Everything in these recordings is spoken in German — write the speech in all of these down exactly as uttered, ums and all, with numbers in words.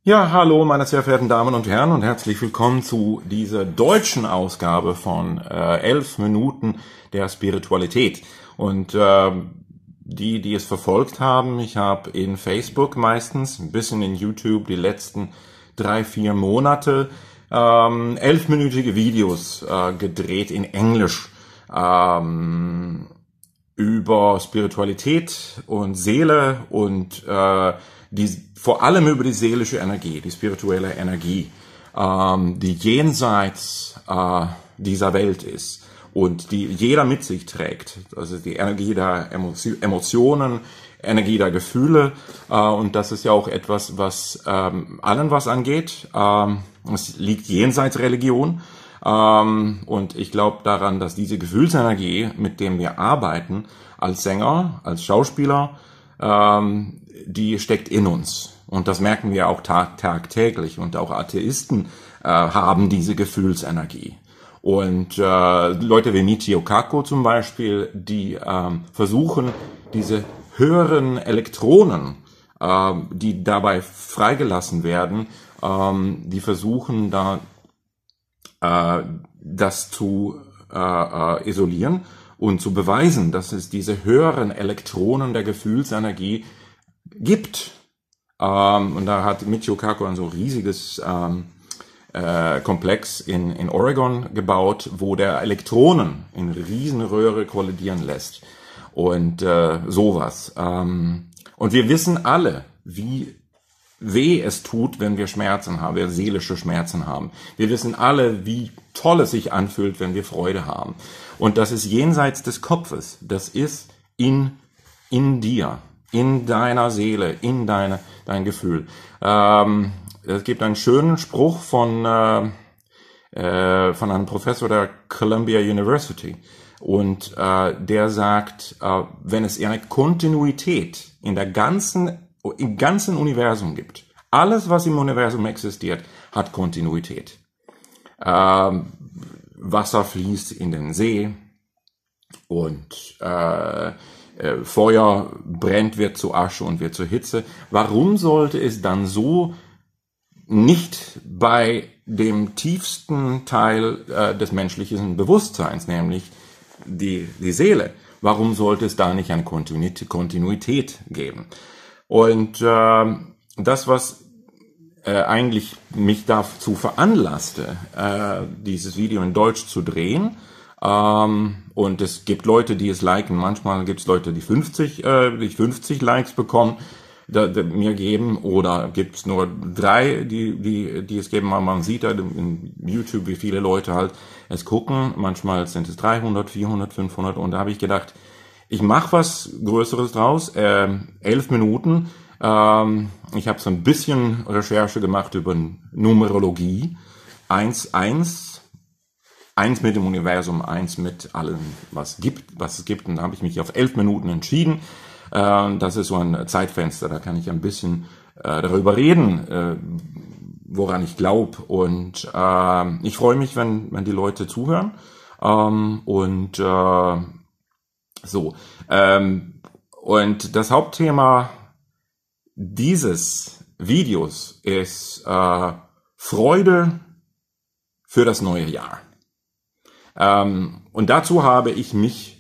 Ja, hallo meine sehr verehrten Damen und Herren und herzlich willkommen zu dieser deutschen Ausgabe von äh, elf Minuten der Spiritualität. Und äh, die, die es verfolgt haben, ich habe in Facebook meistens, ein bisschen in YouTube die letzten drei, vier Monate ähm, elfminütige Videos äh, gedreht in Englisch ähm, über Spiritualität und Seele und äh, die, vor allem über die seelische Energie, die spirituelle Energie, ähm, die jenseits äh, dieser Welt ist und die jeder mit sich trägt. Also die Energie der Emotionen, Energie der Gefühle, äh, und das ist ja auch etwas, was ähm, allen was angeht. Ähm, es liegt jenseits Religion. Ähm, und ich glaube daran, dass diese Gefühlsenergie, mit dem wir arbeiten, als Sänger, als Schauspieler, ähm, die steckt in uns. Und das merken wir auch tag tagtäglich. Und auch Atheisten äh, haben diese Gefühlsenergie. Und äh, Leute wie Michio Kaku zum Beispiel, die ähm, versuchen, diese höheren Elektronen, äh, die dabei freigelassen werden, ähm, die versuchen da das zu äh, äh, isolieren und zu beweisen, dass es diese höheren Elektronen der Gefühlsenergie gibt. Ähm, und da hat Michio Kaku ein so riesiges ähm, äh, Komplex in, in Oregon gebaut, wo der Elektronen in Riesenröhre kollidieren lässt. Und äh, sowas. Ähm, und wir wissen alle, wie weh es tut, wenn wir Schmerzen haben, wir seelische Schmerzen haben. Wir wissen alle, wie toll es sich anfühlt, wenn wir Freude haben. Und das ist jenseits des Kopfes. Das ist in, in dir, in deiner Seele, in deine, dein Gefühl. Ähm, es gibt einen schönen Spruch von, äh, äh, von einem Professor der Columbia University. Und äh, der sagt, äh, wenn es eine Kontinuität in der ganzen im ganzen Universum gibt. Alles, was im Universum existiert, hat Kontinuität. Ähm, Wasser fließt in den See und äh, äh, Feuer brennt, wird zu Asche und wird zu Hitze. Warum sollte es dann so nicht bei dem tiefsten Teil äh, des menschlichen Bewusstseins, nämlich die, die Seele, warum sollte es da nicht eine Kontinuität, Kontinuität geben? Und äh, das, was äh, eigentlich mich dazu veranlasste, äh, dieses Video in Deutsch zu drehen, ähm, und es gibt Leute, die es liken, manchmal gibt es Leute, die fünfzig, äh, die fünfzig Likes bekommen, da, da, mir geben, oder gibt es nur drei, die, die, die es geben. Man sieht halt in YouTube, wie viele Leute halt es gucken. Manchmal sind es dreihundert, vierhundert, fünfhundert, und da habe ich gedacht, ich mache was Größeres draus, äh, elf Minuten. Ähm, ich habe so ein bisschen Recherche gemacht über Numerologie. Eins, eins, eins mit dem Universum, eins mit allem, was gibt, was es gibt. Und da habe ich mich auf elf Minuten entschieden. Äh, das ist so ein Zeitfenster, da kann ich ein bisschen äh, darüber reden, äh, woran ich glaube. Und äh, ich freue mich, wenn, wenn die Leute zuhören. Ähm, und äh, So, ähm, und das Hauptthema dieses Videos ist äh, Freude für das neue Jahr. Ähm, und dazu habe ich mich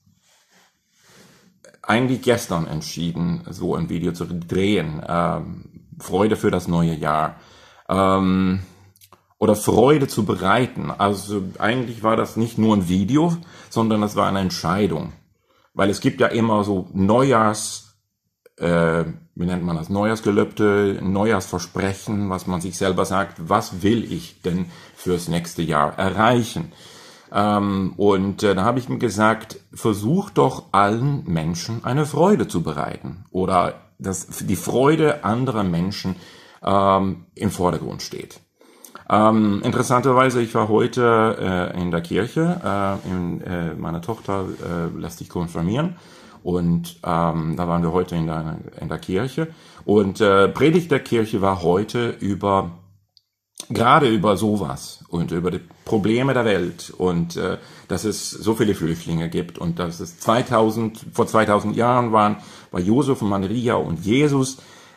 eigentlich gestern entschieden, so ein Video zu drehen. Ähm, Freude für das neue Jahr. Ähm, oder Freude zu bereiten. Also eigentlich war das nicht nur ein Video, sondern das war eine Entscheidung. Weil es gibt ja immer so Neujahrs, äh, wie nennt man das, Neujahrsgelübde, Neujahrsversprechen, was man sich selber sagt, was will ich denn fürs nächste Jahr erreichen? Ähm, und äh, da habe ich mir gesagt, versuch doch allen Menschen eine Freude zu bereiten. Oder dass die Freude anderer Menschen ähm, im Vordergrund steht. Ähm, interessanterweise, ich war heute äh, in der Kirche, äh, in, äh, meine Tochter äh, lässt sich konfirmieren, und ähm, da waren wir heute in der, in der Kirche, und äh, Predigt der Kirche war heute über, gerade über sowas und über die Probleme der Welt, und äh, dass es so viele Flüchtlinge gibt, und dass es zweitausend, vor zweitausend Jahren waren, war Josef und Maria und Jesus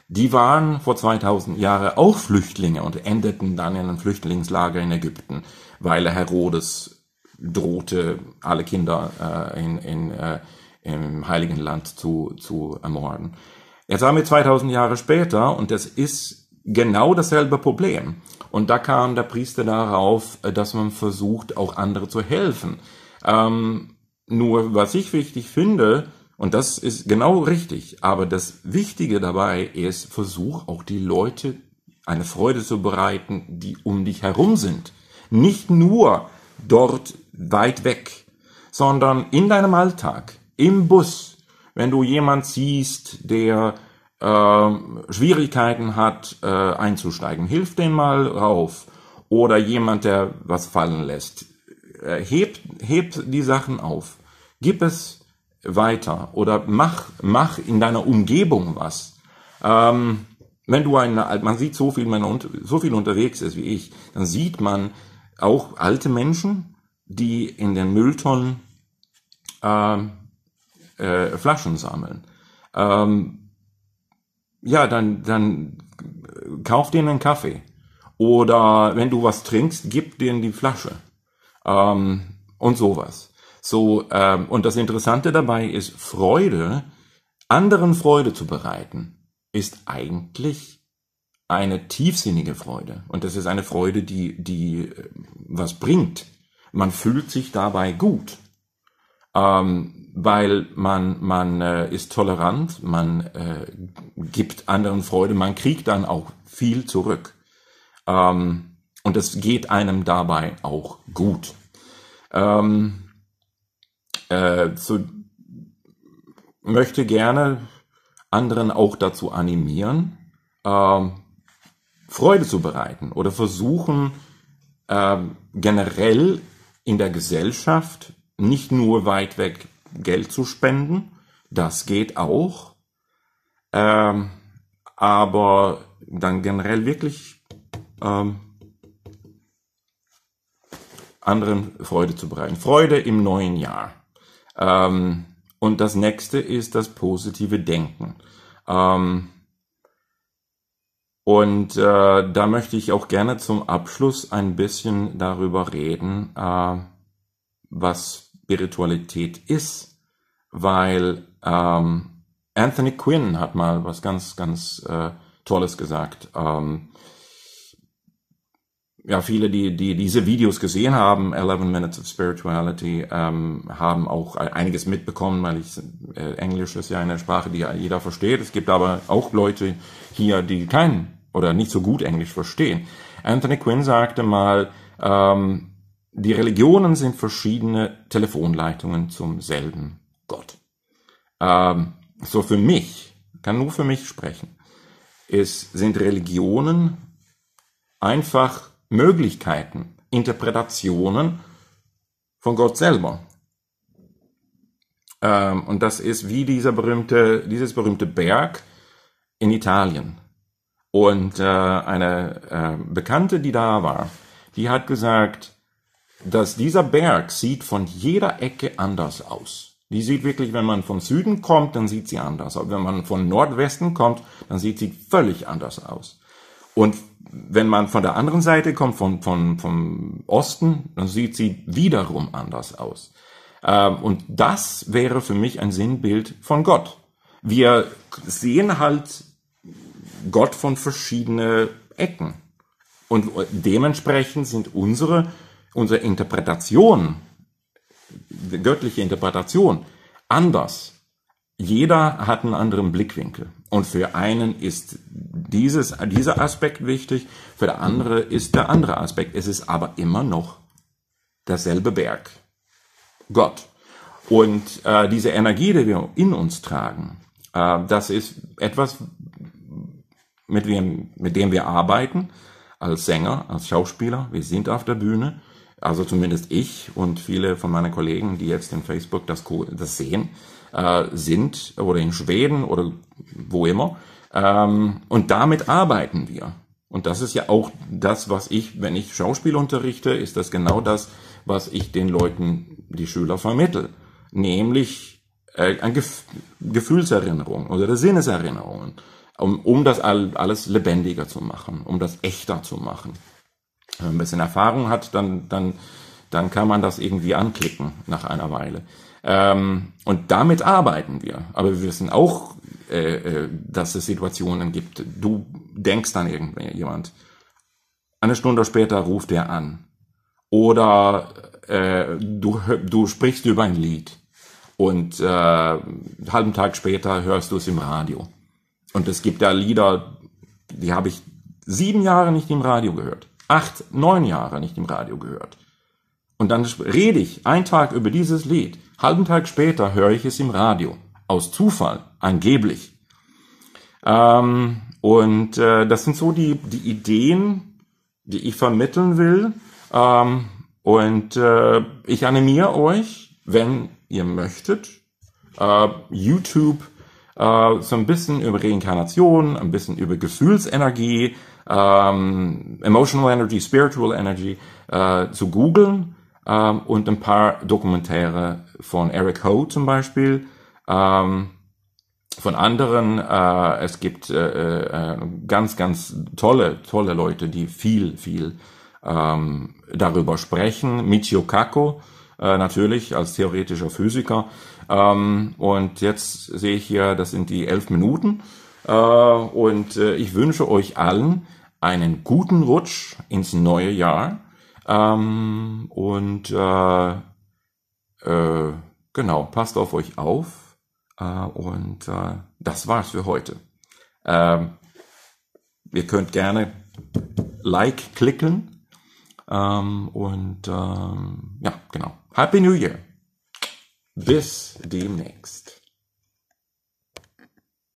die waren vor zweitausend Jahren auch Flüchtlinge und endeten dann in einem Flüchtlingslager in Ägypten, weil Herodes drohte, alle Kinder äh, in, in, äh, im Heiligen Land zu, zu ermorden. Jetzt haben wir zweitausend Jahre später und das ist genau dasselbe Problem. Und da kam der Priester darauf, dass man versucht, auch andere zu helfen. Ähm, nur was ich wichtig finde, und das ist genau richtig, aber das Wichtige dabei ist, versuch auch die Leute eine Freude zu bereiten, die um dich herum sind. Nicht nur dort weit weg, sondern in deinem Alltag, im Bus, wenn du jemand siehst, der äh, Schwierigkeiten hat, äh, einzusteigen, hilf den mal rauf. Oder jemand, der was fallen lässt, äh, heb, heb die Sachen auf, gib es weiter oder mach, mach in deiner Umgebung was. Ähm, wenn du eine, man sieht so viel, man so viel unterwegs ist wie ich, dann sieht man auch alte Menschen, die in den Mülltonnen äh, äh, Flaschen sammeln. Ähm, ja, dann, dann kauf denen einen Kaffee. Oder wenn du was trinkst, gib denen die Flasche. Ähm, und sowas. So, ähm, und das Interessante dabei ist, Freude, anderen Freude zu bereiten, ist eigentlich eine tiefsinnige Freude. Und das ist eine Freude, die, die äh, was bringt. Man fühlt sich dabei gut. Ähm, weil man, man äh, ist tolerant, man äh, gibt anderen Freude, man kriegt dann auch viel zurück. Ähm, und es geht einem dabei auch gut. Ähm, äh, so, möchte gerne anderen auch dazu animieren, ähm, Freude zu bereiten oder versuchen, ähm, generell in der Gesellschaft nicht nur weit weg Geld zu spenden, das geht auch, ähm, aber dann generell wirklich ähm, anderen Freude zu bereiten. Freude im neuen Jahr. Ähm, und das nächste ist das positive Denken. Ähm, und äh, da möchte ich auch gerne zum Abschluss ein bisschen darüber reden, äh, was Spiritualität ist, weil ähm, Anthony Quinn hat mal was ganz, ganz äh, Tolles gesagt. Ähm, ja, viele, die, die diese Videos gesehen haben, eleven Minutes of Spirituality, ähm, haben auch einiges mitbekommen, weil ich, äh, Englisch ist ja eine Sprache, die jeder versteht. Es gibt aber auch Leute hier, die kein oder nicht so gut Englisch verstehen. Anthony Quinn sagte mal, ähm, die Religionen sind verschiedene Telefonleitungen zum selben Gott. Ähm, so für mich, kann nur für mich sprechen, ist, sind Religionen einfach Möglichkeiten, Interpretationen von Gott selber. Ähm, und das ist wie dieser berühmte, dieses berühmte Berg in Italien. Und äh, eine äh, Bekannte, die da war, die hat gesagt, dass dieser Berg sieht von jeder Ecke anders aus. Die sieht wirklich, wenn man vom Süden kommt, dann sieht sie anders aus. Wenn man von Nordwesten kommt, dann sieht sie völlig anders aus. Und wenn man von der anderen Seite kommt, von, von, vom Osten, dann sieht sie wiederum anders aus. Ähm, und das wäre für mich ein Sinnbild von Gott. Wir sehen halt Gott von verschiedenen Ecken. Und dementsprechend sind unsere, unsere Interpretation, die göttliche Interpretation, anders. Jeder hat einen anderen Blickwinkel. Und für einen ist dieses, dieser Aspekt wichtig, für den anderen ist der andere Aspekt. Es ist aber immer noch derselbe Berg. Gott. Und äh, diese Energie, die wir in uns tragen, äh, das ist etwas, mit dem, mit dem wir arbeiten, als Sänger, als Schauspieler. Wir sind auf der Bühne, also zumindest ich und viele von meinen Kollegen, die jetzt in Facebook das, das sehen, äh, sind oder in Schweden oder wo immer. Ähm, und damit arbeiten wir. Und das ist ja auch das, was ich, wenn ich Schauspiel unterrichte, ist das genau das, was ich den Leuten, die Schüler vermittle. Nämlich äh, eine Gef Gefühlserinnerung oder Sinneserinnerungen. um, um das all, alles lebendiger zu machen, um das echter zu machen. Wenn man ein bisschen Erfahrung hat, dann, dann, dann kann man das irgendwie anklicken nach einer Weile. Ähm, und damit arbeiten wir. Aber wir wissen auch, äh, dass es Situationen gibt. Du denkst an irgendjemand. Eine Stunde später ruft er an. Oder äh, du, du sprichst über ein Lied. Und äh, einen halben Tag später hörst du es im Radio. Und es gibt ja Lieder, die habe ich sieben Jahre nicht im Radio gehört. Acht, neun Jahre nicht im Radio gehört. Und dann rede ich einen Tag über dieses Lied. Halben Tag später höre ich es im Radio. Aus Zufall, angeblich. Ähm, und äh, das sind so die, die Ideen, die ich vermitteln will. Ähm, und äh, ich animiere euch, wenn ihr möchtet, äh, YouTube äh, so ein bisschen über Reinkarnation, ein bisschen über Gefühlsenergie, ähm, Emotional Energy, Spiritual Energy äh, zu googeln ähm, und ein paar Dokumentäre von Eric Ho zum Beispiel, ähm, von anderen. Äh, es gibt äh, äh, ganz, ganz tolle, tolle Leute, die viel, viel ähm, darüber sprechen. Michio Kaku, äh, natürlich als theoretischer Physiker. Ähm, und jetzt sehe ich hier, das sind die elf Minuten. Äh, und äh, ich wünsche euch allen einen guten Rutsch ins neue Jahr. Ähm, und äh, äh, genau, passt auf euch auf. Äh, und äh, das war's für heute. Äh, ihr könnt gerne Like klicken. Ähm, und ähm, ja, genau. Happy New Year. Bis demnächst.